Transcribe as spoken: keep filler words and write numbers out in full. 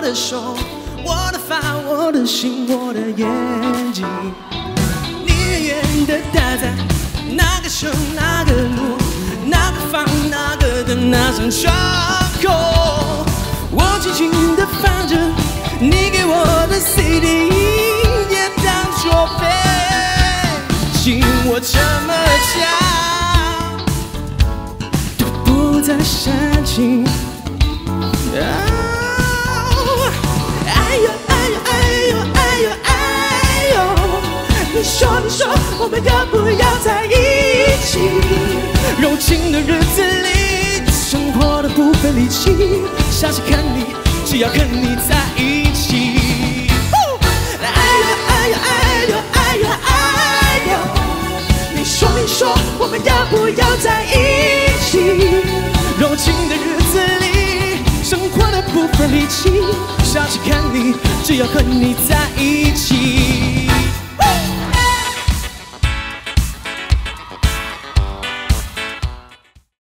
的手，我的发，我的心，我的眼睛。你远远的待在那个城，那个路，那个房，那个的那扇窗口，我静静的放着你给我的 C D 音乐当作背景，我这么讲都不再煽情。哦，哎呦哎呦哎呦哎呦哎呦，你说你说我们要不要在一起？柔情的日子里，生活的不费力气，想想看你，只要跟你在一起。哎呦哎呦哎呦哎呦哎呦，你说你说我们要不要在一起？柔情的日子里，生活的不费力气，想想看你，只要和你在一起。